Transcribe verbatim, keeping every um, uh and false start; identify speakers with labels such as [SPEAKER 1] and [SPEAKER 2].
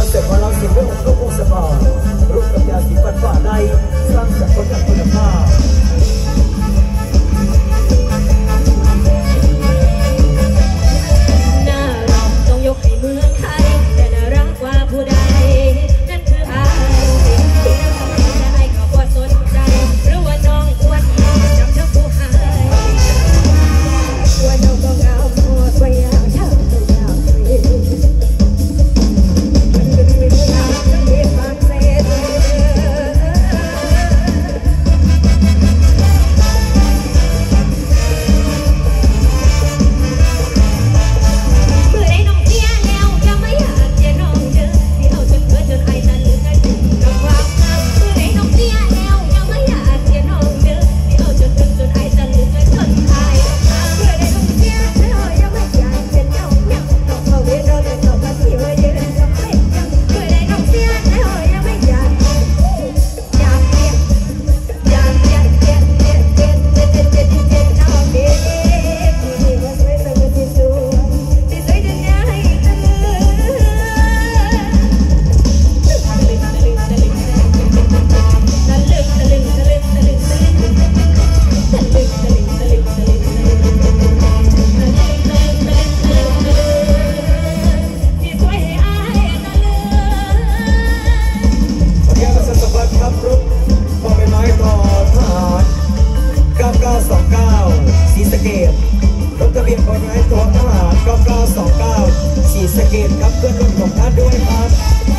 [SPEAKER 1] อนเสร็จมาเราสิ่งเรื่องของลูกองค์สบายรูปกับยาสีฟันฝ่าในสร้างสรรค์ผลงานคุณภาพ
[SPEAKER 2] น่ารักต้องยกให้เมืองไทยแต่น่ารักกว่าผู้ใดนั่นคืออายที่นั่งทำให้นายเขาว่าสนใจหรือว่าน้องอวดจำเธอผู้หายว่าน้องก็งามพอสวยงามเท่าตัวยาว
[SPEAKER 1] สะเก็ดครับเพื่อนร่วมของท่านด้วยครับ